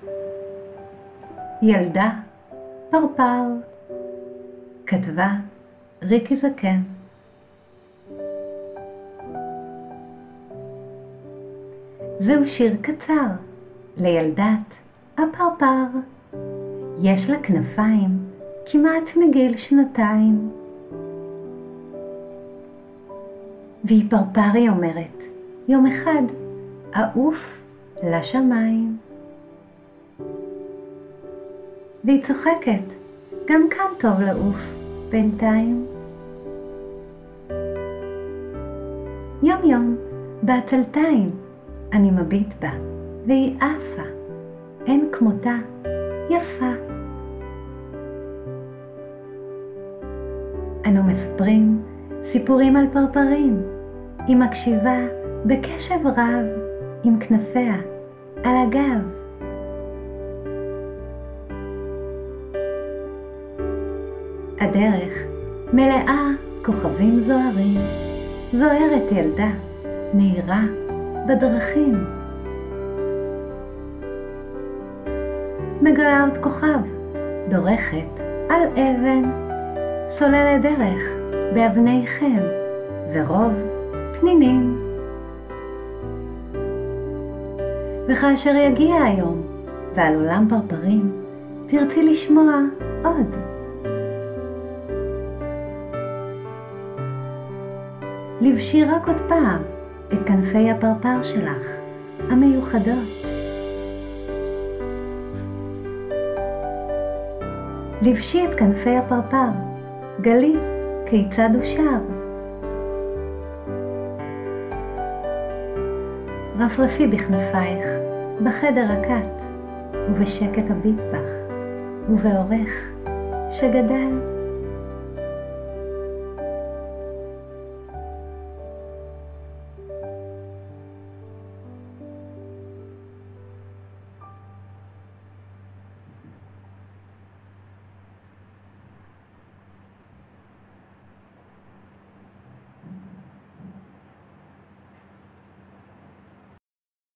ילדה, פרפר. כתבה ריקי זקן. זהו שיר קצר לילדת הפרפר. יש לה כנפיים כמעט מגיל 2. והיא פרפר, היא אומרת, יום אחד אעוף לשמיים. והיא צוחקת, גם כאן טוב לעוף בינתיים. יום יום בעצלתיים אני מביט בה, והיא עפה, אין כמותה, יפה. אנו מספרים סיפורים על פרפרים, היא מקשיבה בקשב רב עם כנפיה על הגב. הדרך מלאה כוכבים זוהרים, זוהרת ילדה, מהירה בדרכים. מגלה עוד כוכב, דורכת על אבן, סוללת דרך באבני חן ורוב פנינים. וכאשר יגיע היום ועל עולם פרפרים, תרצי לשמוע עוד. לבשי רק עוד פעם את כנפי הפרפר שלך המיוחדות. לבשי את כנפי הפרפר, גלי כיצד הוא שר. רפרפי בכנפייך בחדר הקט, ובשקט הביט בך, ובאורך שגדל